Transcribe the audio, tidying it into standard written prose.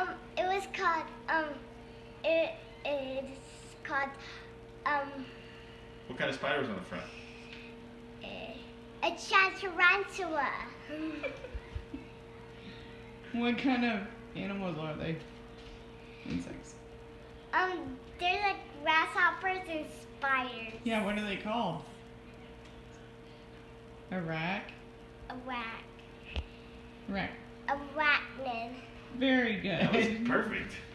It was called it is called What kind of spider was on the front? a tarantula. What kind of animals are they? Insects. They're like grasshoppers and spiders. Yeah, what are they called? A rack? A rack. Rack. Arachnid. Very good. That was perfect.